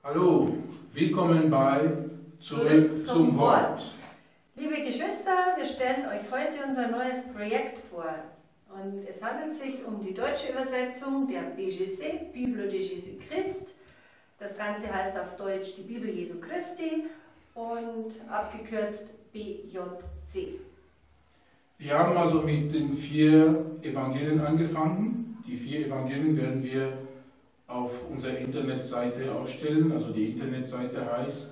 Hallo, willkommen bei Zurück zum Wort. Liebe Geschwister, wir stellen euch heute unser neues Projekt vor. Und es handelt sich um die deutsche Übersetzung der BGC, Bible de Jésus-Christ. Das Ganze heißt auf Deutsch die Bibel Jesu Christi und abgekürzt BJC. Wir haben also mit den 4 Evangelien angefangen. Die 4 Evangelien werden wir auf unserer Internetseite aufstellen. Also die Internetseite heißt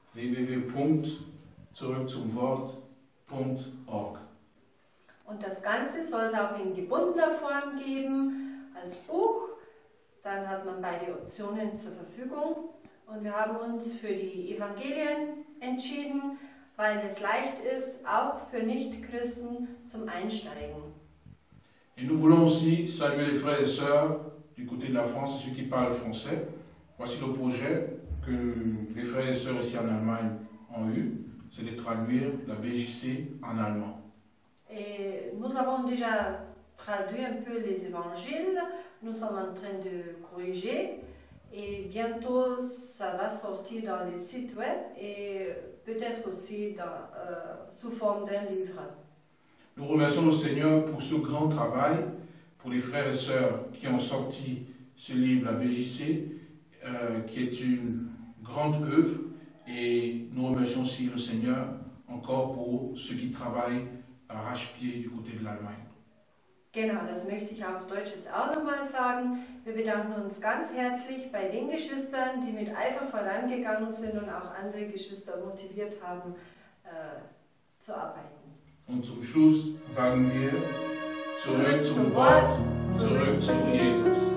www.zurückzumwort.org. Und das Ganze soll es auch in gebundener Form geben, als Buch. Dann hat man beide Optionen zur Verfügung. Und wir haben uns für die Evangelien entschieden, weil es leicht ist, auch für Nichtchristen zum Einsteigen. Et nous voulons aussi saluer les frères et sœurs du côté de la France, ceux qui parlent français. Voici le projet que les frères et sœurs ici en Allemagne ont eu, c'est de traduire la BJC en allemand. Et nous avons déjà traduit un peu les évangiles, nous sommes en train de corriger et bientôt ça va sortir dans les sites web et peut-être aussi sous forme d'un livre. Nous remercions le Seigneur pour ce grand travail, pour les frères et sœurs qui ont sorti ce livre, la BJC, qui est une grande œuvre, et nous remercions aussi le Seigneur encore pour ceux qui travaillent arrache-pied du côté de l'Allemagne. Genau, das möchte ich auf Deutsch jetzt auch nochmal sagen. Wir bedanken uns ganz herzlich bei den Geschwistern, die mit Eifer vorangegangen sind und auch andere Geschwister motiviert haben, zu arbeiten. Und zum Schluss sagen wir, zurück zum Wort, zurück zu Jesus.